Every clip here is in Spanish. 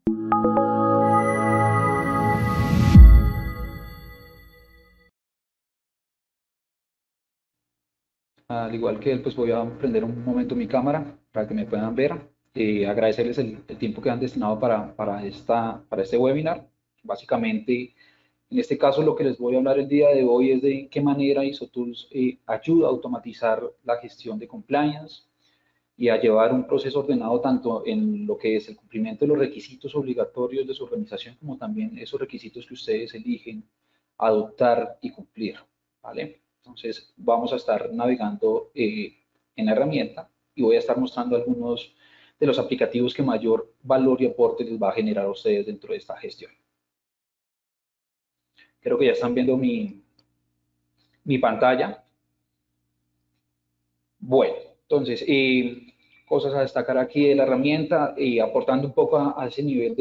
Al igual que él, pues voy a prender un momento mi cámara para que me puedan ver. Agradecerles el tiempo que han destinado para este webinar. Básicamente, en este caso, lo que les voy a hablar el día de hoy es de qué manera ISOTools ayuda a automatizar la gestión de compliance y a llevar un proceso ordenado tanto en lo que es el cumplimiento de los requisitos obligatorios de su organización, como también esos requisitos que ustedes eligen adoptar y cumplir, ¿vale? Entonces, vamos a estar navegando en la herramienta y voy a estar mostrando algunos de los aplicativos que mayor valor y aporte les va a generar a ustedes dentro de esta gestión. Creo que ya están viendo mi pantalla. Bueno, entonces, cosas a destacar aquí de la herramienta, aportando un poco a ese nivel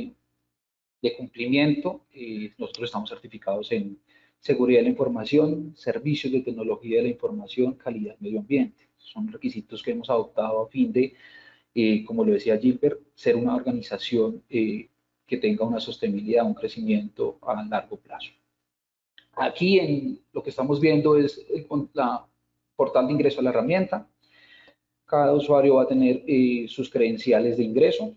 de cumplimiento. Nosotros estamos certificados en seguridad de la información, servicios de tecnología de la información, calidad, medio ambiente. Son requisitos que hemos adoptado a fin de, como lo decía Gilbert, ser una organización que tenga una sostenibilidad, un crecimiento a largo plazo. Aquí en lo que estamos viendo es la portal de ingreso a la herramienta. Cada usuario va a tener sus credenciales de ingreso.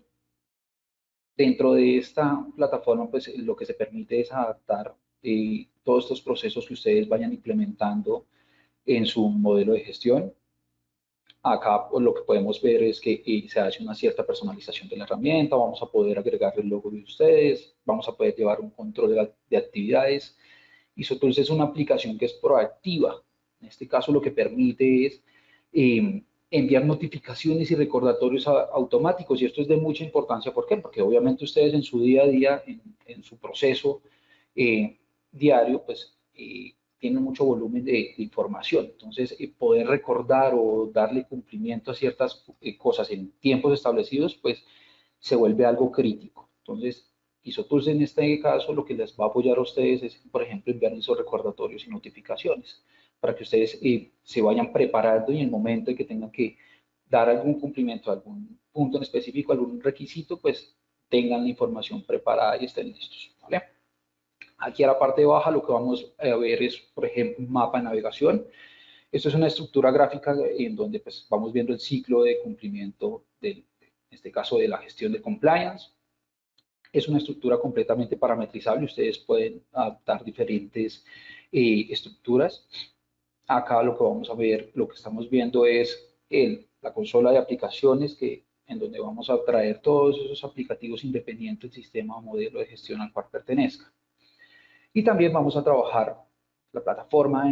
Dentro de esta plataforma, pues lo que se permite es adaptar todos estos procesos que ustedes vayan implementando en su modelo de gestión. Acá pues, lo que podemos ver es que se hace una cierta personalización de la herramienta, vamos a poder agregar el logo de ustedes, vamos a poder llevar un control de actividades. ISOTools es una aplicación que es proactiva. En este caso lo que permite es enviar notificaciones y recordatorios automáticos, y esto es de mucha importancia. ¿Por qué? Porque obviamente ustedes en su día a día, en su proceso diario, pues tienen mucho volumen de información. Entonces, poder recordar o darle cumplimiento a ciertas cosas en tiempos establecidos, pues se vuelve algo crítico. Entonces, ISOTools en este caso lo que les va a apoyar a ustedes es, por ejemplo, enviar esos recordatorios y notificaciones para que ustedes se vayan preparando y en el momento en que tengan que dar algún cumplimiento a algún punto en específico, algún requisito, pues tengan la información preparada y estén listos, ¿vale? Aquí a la parte baja lo que vamos a ver es, por ejemplo, un mapa de navegación. Esto es una estructura gráfica en donde pues, vamos viendo el ciclo de cumplimiento, en este caso de la gestión de compliance. Es una estructura completamente parametrizable. Ustedes pueden adaptar diferentes estructuras. Acá lo que vamos a ver, lo que estamos viendo es la consola de aplicaciones en donde vamos a traer todos esos aplicativos independientes del sistema o modelo de gestión al cual pertenezca. Y también vamos a trabajar la plataforma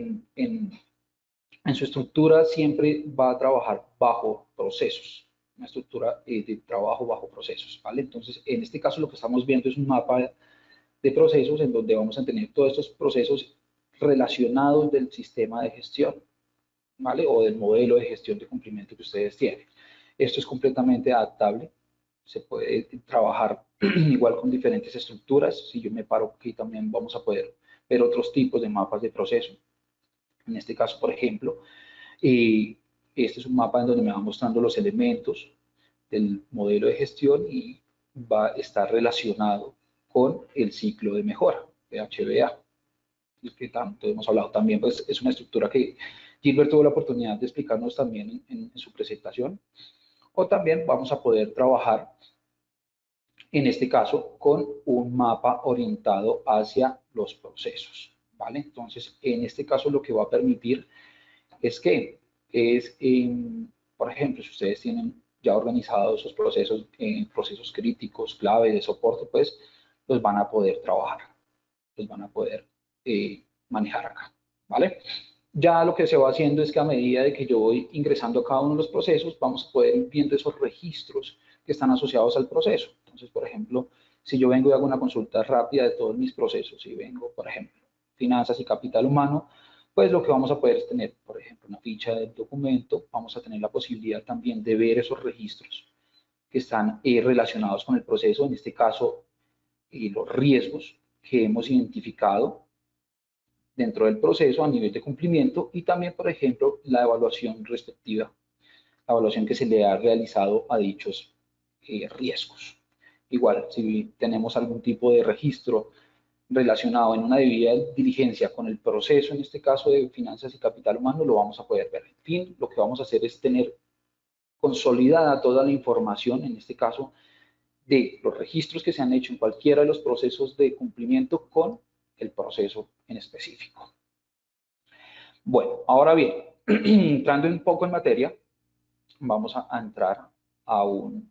en su estructura, siempre va a trabajar bajo procesos, una estructura de trabajo bajo procesos, ¿vale? Entonces, en este caso lo que estamos viendo es un mapa de procesos en donde vamos a tener todos estos procesos relacionados del sistema de gestión, ¿vale? O del modelo de gestión de cumplimiento que ustedes tienen. Esto es completamente adaptable, se puede trabajar igual con diferentes estructuras. Si yo me paro aquí también vamos a poder ver otros tipos de mapas de proceso. En este caso, por ejemplo, este es un mapa en donde me va mostrando los elementos del modelo de gestión y va a estar relacionado con el ciclo de mejora, PHBA, el que tanto hemos hablado también. Pues es una estructura que Gilbert tuvo la oportunidad de explicarnos también en su presentación. O también vamos a poder trabajar, en este caso, con un mapa orientado hacia los procesos, ¿vale? Entonces, en este caso lo que va a permitir es que por ejemplo, si ustedes tienen ya organizados esos procesos, procesos críticos, clave de soporte, pues los van a poder trabajar, los van a poder manejar acá, ¿vale? Ya lo que se va haciendo es que a medida de que yo voy ingresando a cada uno de los procesos, vamos a poder ir viendo esos registros que están asociados al proceso. Entonces, por ejemplo, si yo vengo y hago una consulta rápida de todos mis procesos, si vengo, por ejemplo, finanzas y capital humano, pues lo que vamos a poder es tener, por ejemplo, una ficha del documento, vamos a tener la posibilidad también de ver esos registros que están relacionados con el proceso, en este caso, los riesgos que hemos identificado dentro del proceso a nivel de cumplimiento y también, por ejemplo, la evaluación respectiva, la evaluación que se le ha realizado a dichos riesgos. igual, si tenemos algún tipo de registro relacionado en una debida diligencia con el proceso, en este caso de finanzas y capital humano, lo vamos a poder ver. En fin, lo que vamos a hacer es tener consolidada toda la información, en este caso, de los registros que se han hecho en cualquiera de los procesos de cumplimiento con el proceso en específico. Bueno, ahora bien, entrando un poco en materia, vamos a entrar a un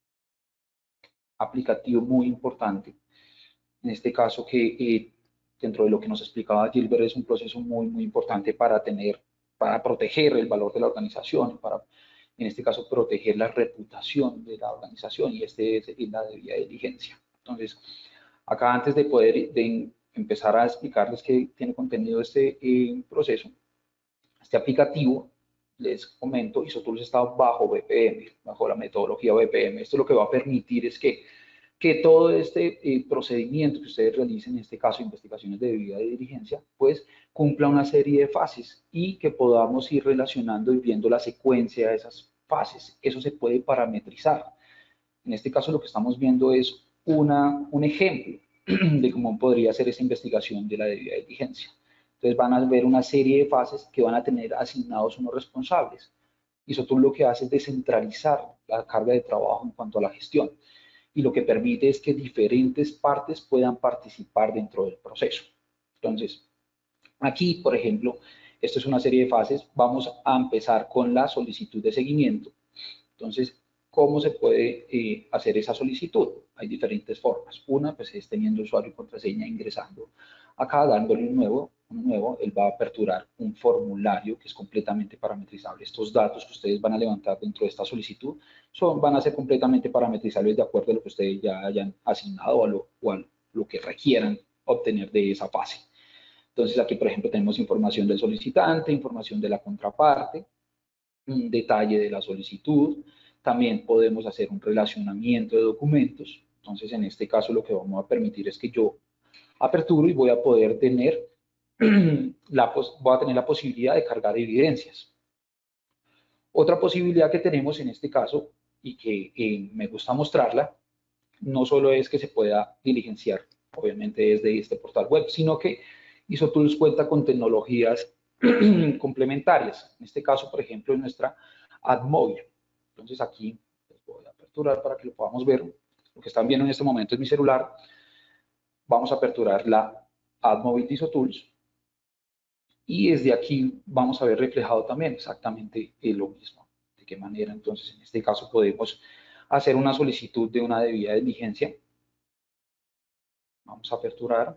aplicativo muy importante. En este caso que dentro de lo que nos explicaba Gilbert es un proceso muy importante para proteger el valor de la organización, para en este caso proteger la reputación de la organización y este es la debida diligencia. Entonces, acá antes de poder empezar a explicarles qué tiene contenido este proceso, este aplicativo, les comento, ISOTOOLS está bajo BPM, bajo la metodología BPM. Esto lo que va a permitir es que todo este procedimiento que ustedes realicen, en este caso investigaciones de debida diligencia, pues cumpla una serie de fases y que podamos ir relacionando y viendo la secuencia de esas fases. Eso se puede parametrizar. En este caso lo que estamos viendo es un ejemplo de cómo podría ser esa investigación de la debida diligencia. Entonces van a ver una serie de fases que van a tener asignados unos responsables. Y eso tú lo que hace es descentralizar la carga de trabajo en cuanto a la gestión. Y lo que permite es que diferentes partes puedan participar dentro del proceso. Entonces, aquí, por ejemplo, esto es una serie de fases. Vamos a empezar con la solicitud de seguimiento. Entonces, ¿cómo se puede hacer esa solicitud? Hay diferentes formas. Una, pues es teniendo usuario y contraseña, ingresando acá, dándole un nuevo, él va a aperturar un formulario que es completamente parametrizable. Estos datos que ustedes van a levantar dentro de esta solicitud van a ser completamente parametrizables de acuerdo a lo que ustedes ya hayan asignado o a lo que requieran obtener de esa fase. Entonces, aquí, por ejemplo, tenemos información del solicitante, información de la contraparte, un detalle de la solicitud. También podemos hacer un relacionamiento de documentos. Entonces, en este caso, lo que vamos a permitir es que yo aperturo y voy a poder tener la posibilidad de cargar evidencias. Otra posibilidad que tenemos en este caso y que me gusta mostrarla, no solo es que se pueda diligenciar, obviamente desde este portal web, sino que ISOTOOLS cuenta con tecnologías complementarias. En este caso, por ejemplo, en nuestra AdMobil. Entonces aquí les voy a aperturar para que lo podamos ver. Lo que están viendo en este momento es mi celular. Vamos a aperturar la AdMobil de ISOTOOLS. Y desde aquí vamos a ver reflejado también exactamente lo mismo. De qué manera, entonces, en este caso podemos hacer una solicitud de una debida diligencia. Vamos a aperturar.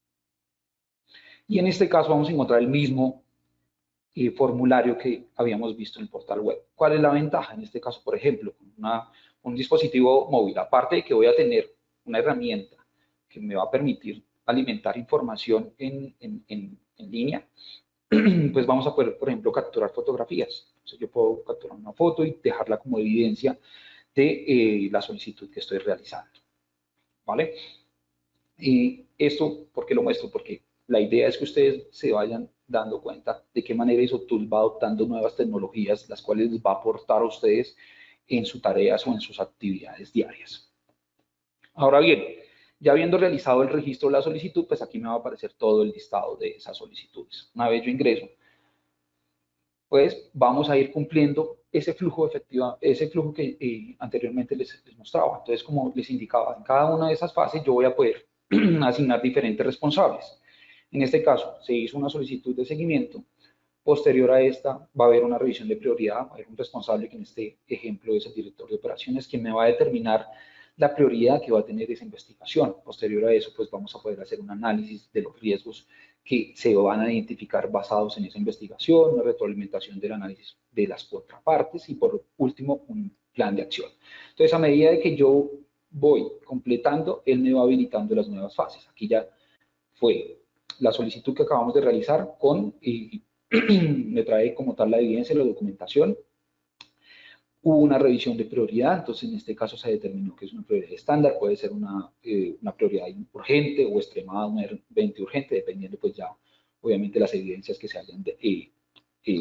Y en este caso vamos a encontrar el mismo formulario que habíamos visto en el portal web. ¿Cuál es la ventaja? En este caso, por ejemplo, un dispositivo móvil, aparte de que voy a tener una herramienta que me va a permitir alimentar información en línea, pues vamos a poder, por ejemplo, capturar fotografías. Entonces yo puedo capturar una foto y dejarla como evidencia de la solicitud que estoy realizando. ¿Vale? Y esto, ¿por qué lo muestro? Porque la idea es que ustedes se vayan dando cuenta de qué manera ISOTOOLS va adoptando nuevas tecnologías, las cuales les va a aportar a ustedes en sus tareas o en sus actividades diarias. Ahora bien, ya habiendo realizado el registro de la solicitud, pues aquí me va a aparecer todo el listado de esas solicitudes. Una vez yo ingreso, pues vamos a ir cumpliendo ese flujo efectivo, ese flujo que anteriormente les mostraba. Entonces, como les indicaba, en cada una de esas fases yo voy a poder asignar diferentes responsables. En este caso, se hizo una solicitud de seguimiento. Posterior a esta, va a haber una revisión de prioridad, va a haber un responsable que en este ejemplo es el director de operaciones, quien me va a determinar la prioridad que va a tener esa investigación. Posterior a eso, pues vamos a poder hacer un análisis de los riesgos que se van a identificar basados en esa investigación, una retroalimentación del análisis de las contrapartes y por último, un plan de acción. Entonces, a medida de que yo voy completando, él me va habilitando las nuevas fases. Aquí ya fue la solicitud que acabamos de realizar con, me trae como tal la evidencia, la documentación. Hubo una revisión de prioridad, entonces en este caso se determinó que es una prioridad estándar, puede ser una prioridad urgente o extremadamente urgente, dependiendo pues ya obviamente las evidencias que se hayan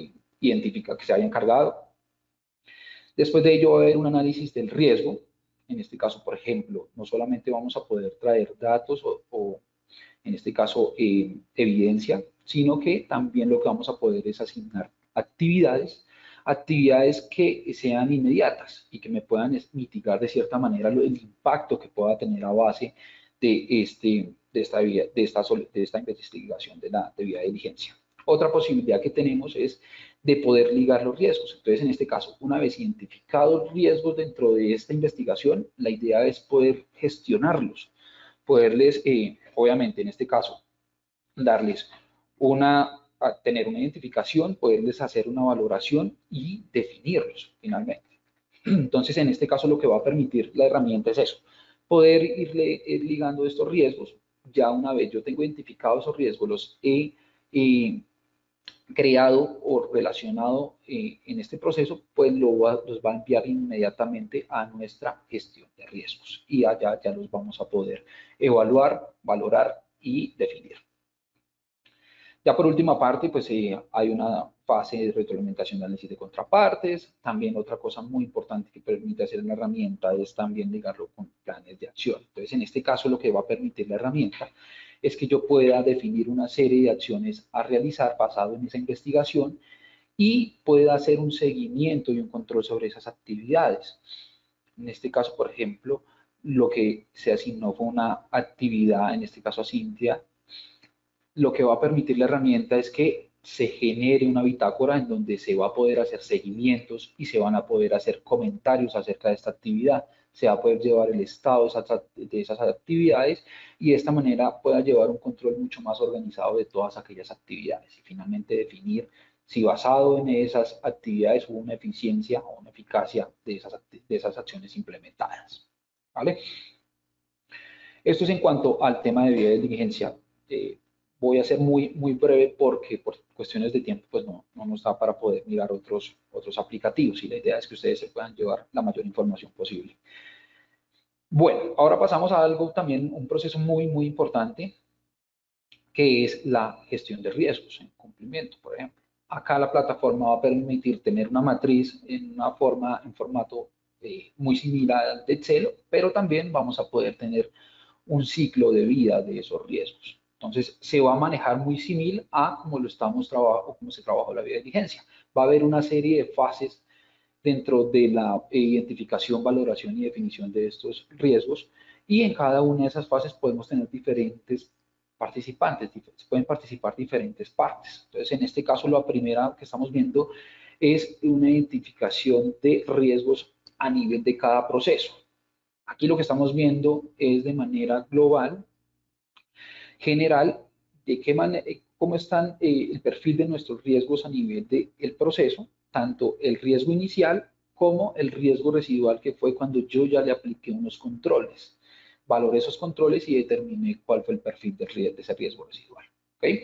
identificado, que se hayan cargado. Después de ello va a haber un análisis del riesgo. en este caso, por ejemplo, no solamente vamos a poder traer datos o en este caso, evidencia, sino que también lo que vamos a poder es asignar actividades que sean inmediatas y que me puedan mitigar de cierta manera el impacto que pueda tener a base de esta investigación de la debida diligencia. Otra posibilidad que tenemos es de poder ligar los riesgos. Entonces, en este caso, una vez identificados riesgos dentro de esta investigación, la idea es poder gestionarlos, poderles, obviamente, en este caso, darles tener una identificación, poderles hacer una valoración y definirlos finalmente. Entonces, en este caso, lo que va a permitir la herramienta es eso, poder ir ligando estos riesgos. Ya una vez yo tengo identificados esos riesgos, los he creado o relacionado en este proceso, pues los va a enviar inmediatamente a nuestra gestión de riesgos y allá ya los vamos a poder evaluar, valorar y definir. Ya por última parte, pues hay una fase de retroalimentación de análisis de contrapartes. También otra cosa muy importante que permite hacer la herramienta es también ligarlo con planes de acción. Entonces, en este caso, lo que va a permitir la herramienta es que yo pueda definir una serie de acciones a realizar basado en esa investigación y pueda hacer un seguimiento y un control sobre esas actividades. En este caso, por ejemplo, lo que se asignó fue una actividad, en este caso a Cintia. Lo que va a permitir la herramienta es que se genere una bitácora en donde se va a poder hacer seguimientos y se van a poder hacer comentarios acerca de esta actividad. Se va a poder llevar el estado de esas actividades y de esta manera pueda llevar un control mucho más organizado de todas aquellas actividades y finalmente definir si basado en esas actividades hubo una eficiencia o una eficacia de esas acciones implementadas. ¿Vale? Esto es en cuanto al tema de debida diligencia. Voy a ser muy breve porque por cuestiones de tiempo pues no nos da para poder mirar otros aplicativos y la idea es que ustedes se puedan llevar la mayor información posible. Bueno, ahora pasamos a algo también, un proceso muy importante, que es la gestión de riesgos en cumplimiento, por ejemplo. Acá la plataforma va a permitir tener una matriz en formato muy similar al de Excel, pero también vamos a poder tener un ciclo de vida de esos riesgos. Entonces, se va a manejar muy similar a como como se trabajó la vida de diligencia. Va a haber una serie de fases dentro de la identificación, valoración y definición de estos riesgos y en cada una de esas fases podemos tener diferentes participantes, pueden participar diferentes partes. Entonces, en este caso, la primera que estamos viendo es una identificación de riesgos a nivel de cada proceso. Aquí lo que estamos viendo es de manera global, general, cómo están el perfil de nuestros riesgos a nivel del proceso, tanto el riesgo inicial como el riesgo residual, que fue cuando yo ya le apliqué unos controles. Valoré esos controles y determiné cuál fue el perfil de ese riesgo residual. ¿Okay?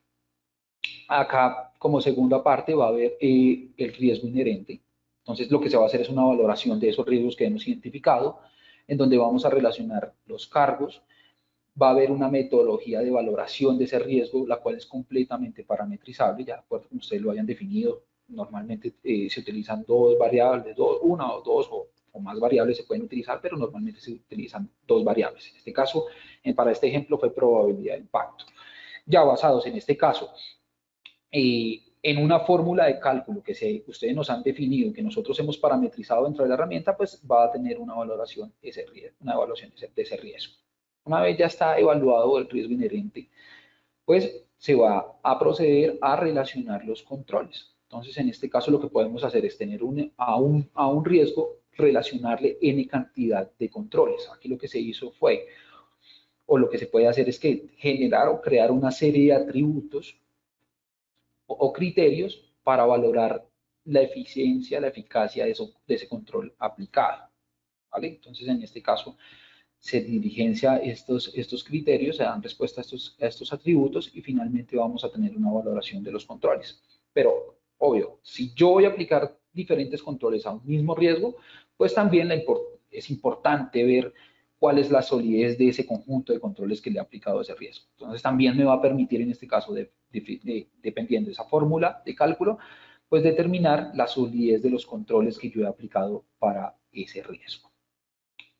Acá, como segunda parte, va a haber el riesgo inherente. Entonces, lo que se va a hacer es una valoración de esos riesgos que hemos identificado, en donde vamos a relacionar los cargos. Va a haber una metodología de valoración de ese riesgo, la cual es completamente parametrizable, ya de acuerdo con ustedes lo hayan definido. Normalmente se utilizan dos variables, una o dos o más variables se pueden utilizar, pero normalmente se utilizan dos variables. En este caso, para este ejemplo, fue probabilidad de impacto. Ya basados en este caso en una fórmula de cálculo que ustedes nos han definido, que nosotros hemos parametrizado dentro de la herramienta, pues va a tener una evaluación de ese riesgo. Una vez ya está evaluado el riesgo inherente, pues se va a proceder a relacionar los controles. Entonces, en este caso, lo que podemos hacer es tener a un riesgo, relacionarle n cantidad de controles. Aquí lo que se hizo fue, o lo que se puede hacer es que generar o crear una serie de atributos o criterios para valorar la eficiencia, la eficacia de ese control aplicado. ¿Vale? Entonces, en este caso, se diligencia estos criterios, se dan respuesta a estos atributos y finalmente vamos a tener una valoración de los controles. Pero, obvio, si yo voy a aplicar diferentes controles a un mismo riesgo, pues también es importante ver cuál es la solidez de ese conjunto de controles que le he aplicado a ese riesgo. Entonces, también me va a permitir en este caso, dependiendo de esa fórmula de cálculo, pues determinar la solidez de los controles que yo he aplicado para ese riesgo.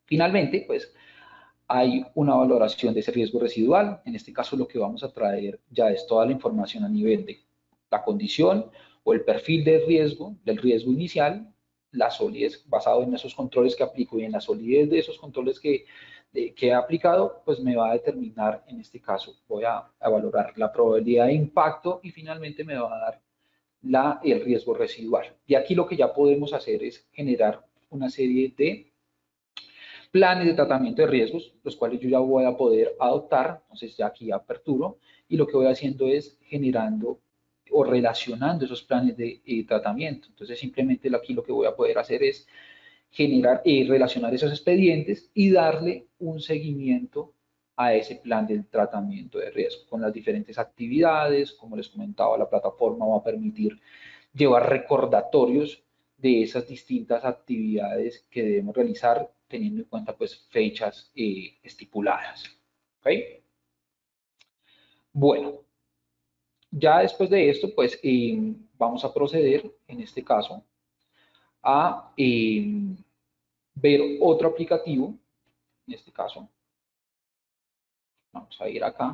Finalmente, pues hay una valoración de ese riesgo residual. En este caso, lo que vamos a traer ya es toda la información a nivel de la condición o el perfil del riesgo inicial, la solidez, basado en esos controles que aplico y en la solidez de esos controles que he aplicado, pues me va a determinar, en este caso, voy a valorar la probabilidad de impacto y finalmente me va a dar el riesgo residual. Y aquí lo que ya podemos hacer es generar una serie de planes de tratamiento de riesgos, los cuales yo ya voy a poder adoptar. Entonces ya aquí aperturo y lo que voy haciendo es generando o relacionando esos planes de tratamiento. Entonces simplemente aquí lo que voy a poder hacer es generar y relacionar esos expedientes y darle un seguimiento a ese plan del tratamiento de riesgo con las diferentes actividades. Como les comentaba, la plataforma va a permitir llevar recordatorios de esas distintas actividades que debemos realizar teniendo en cuenta pues fechas estipuladas. ¿Okay? Bueno, ya después de esto pues vamos a proceder en este caso a ver otro aplicativo. En este caso vamos a ir acá,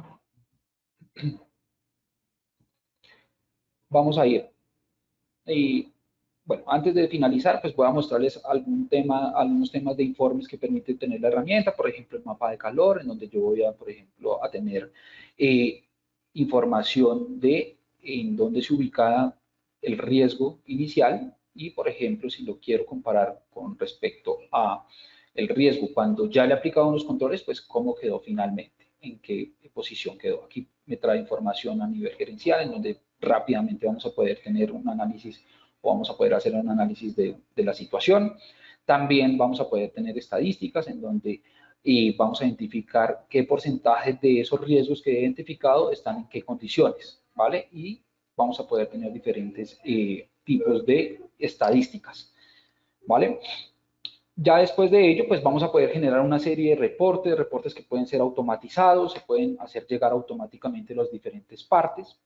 vamos a ir y bueno, antes de finalizar, pues voy a mostrarles algunos temas de informes que permite tener la herramienta, por ejemplo, el mapa de calor, en donde yo voy a, por ejemplo, a tener eh, información de en dónde se ubica el riesgo inicial y, por ejemplo, si lo quiero comparar con respecto a el riesgo cuando ya le he aplicado unos controles, pues cómo quedó finalmente, en qué posición quedó. Aquí me trae información a nivel gerencial, en donde rápidamente vamos a poder tener un análisis o vamos a poder hacer un análisis de la situación. También vamos a poder tener estadísticas en donde vamos a identificar qué porcentaje de esos riesgos que he identificado están en qué condiciones, ¿vale? Y vamos a poder tener diferentes tipos de estadísticas, ¿vale? Ya después de ello, pues vamos a poder generar una serie de reportes que pueden ser automatizados, se pueden hacer llegar automáticamente las diferentes partes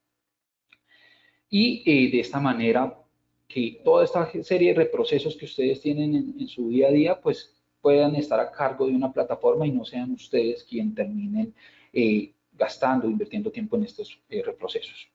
y de esta manera que toda esta serie de reprocesos que ustedes tienen en su día a día, pues puedan estar a cargo de una plataforma y no sean ustedes quienes terminen gastando, invirtiendo tiempo en estos reprocesos.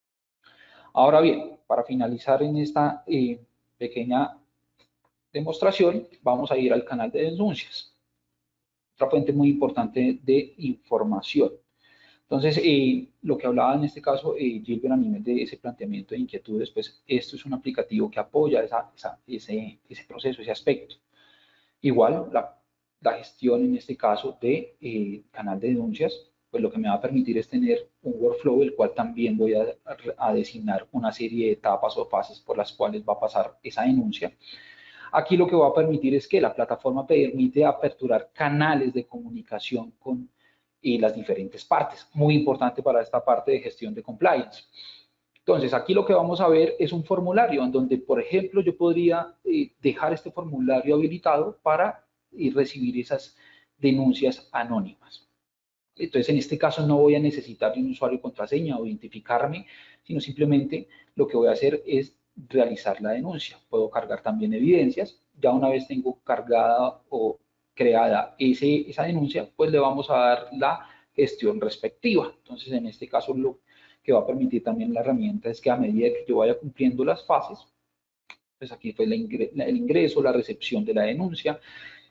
Ahora bien, para finalizar en esta pequeña demostración, vamos a ir al canal de denuncias, otra fuente muy importante de información. Entonces, lo que hablaba en este caso Gilbert a nivel de ese planteamiento de inquietudes, pues esto es un aplicativo que apoya ese proceso, ese aspecto. Igual, la gestión en este caso de canal de denuncias, pues lo que me va a permitir es tener un workflow, el cual también voy a designar una serie de etapas o fases por las cuales va a pasar esa denuncia. Aquí lo que va a permitir es que la plataforma permite aperturar canales de comunicación con las diferentes partes. Muy importante para esta parte de gestión de compliance. Entonces, aquí lo que vamos a ver es un formulario en donde, por ejemplo, yo podría dejar este formulario habilitado para recibir esas denuncias anónimas. Entonces, en este caso no voy a necesitar de un usuario y contraseña o identificarme, sino simplemente lo que voy a hacer es realizar la denuncia. Puedo cargar también evidencias. Ya una vez tengo cargada o creada esa denuncia, pues le vamos a dar la gestión respectiva. Entonces, en este caso, lo que va a permitir también la herramienta es que a medida que yo vaya cumpliendo las fases, pues aquí fue el ingreso, la recepción de la denuncia,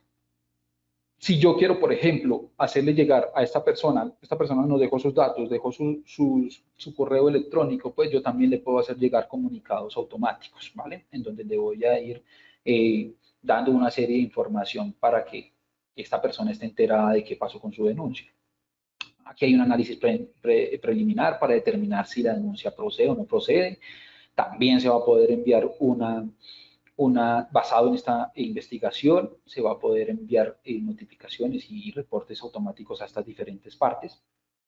si yo quiero, por ejemplo, hacerle llegar a esta persona nos dejó sus datos, dejó su correo electrónico, pues yo también le puedo hacer llegar comunicados automáticos, ¿vale? En donde le voy a ir dando una serie de información para que esta persona esté enterada de qué pasó con su denuncia. Aquí hay un análisis preliminar para determinar si la denuncia procede o no procede. También se va a poder enviar basado en esta investigación, se va a poder enviar notificaciones y reportes automáticos a estas diferentes partes.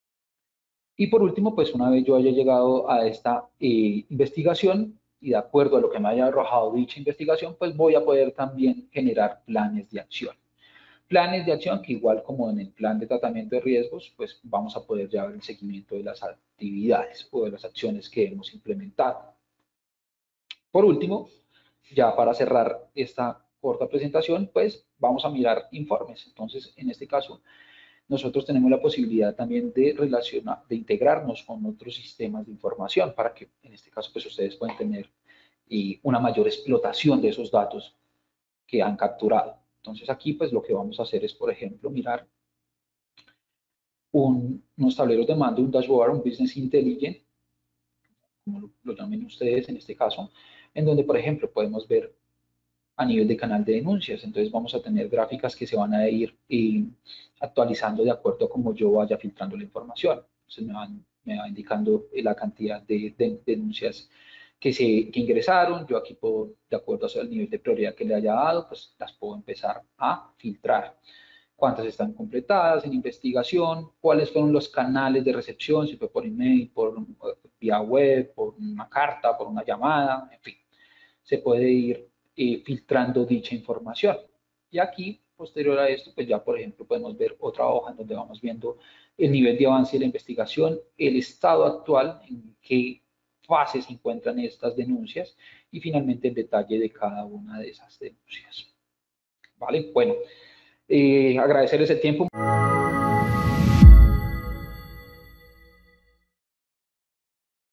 Y por último, pues una vez yo haya llegado a esta investigación y de acuerdo a lo que me haya arrojado dicha investigación, pues voy a poder también generar planes de acción. Planes de acción que igual como en el plan de tratamiento de riesgos, pues vamos a poder llevar el seguimiento de las actividades o de las acciones que hemos implementado. Por último, ya para cerrar esta corta presentación, pues vamos a mirar informes. Entonces, en este caso, nosotros tenemos la posibilidad también de relacionar, de integrarnos con otros sistemas de información para que, en este caso, pues ustedes puedan tener una mayor explotación de esos datos que han capturado. Entonces, aquí, pues lo que vamos a hacer es, por ejemplo, mirar unos tableros de mando, un dashboard, un business intelligence, como lo llamen ustedes en este caso, en donde, por ejemplo, podemos ver a nivel de canal de denuncias. Entonces vamos a tener gráficas que se van a ir actualizando de acuerdo a cómo yo vaya filtrando la información. Entonces me va indicando la cantidad de denuncias que ingresaron. Yo aquí puedo, de acuerdo al nivel de prioridad que le haya dado, pues las puedo empezar a filtrar. Cuántas están completadas en investigación, cuáles fueron los canales de recepción, si fue por email, por vía web, por una carta, por una llamada, en fin. Se puede ir filtrando dicha información. Y aquí, posterior a esto, pues ya por ejemplo podemos ver otra hoja en donde vamos viendo el nivel de avance de la investigación, el estado actual, en qué fase se encuentran estas denuncias y finalmente el detalle de cada una de esas denuncias. ¿Vale? Bueno, agradecerles el tiempo.